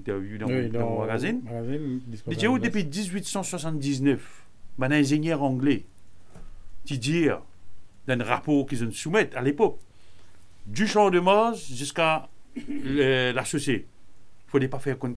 interview dans Oui, dans mon magazine. Discovery Dit West. depuis 1879, un ingénieur anglais qui dit dans un rapport qu'ils ont soumis à l'époque, du champ de Mars jusqu'à la chaussée. Il ne fallait pas faire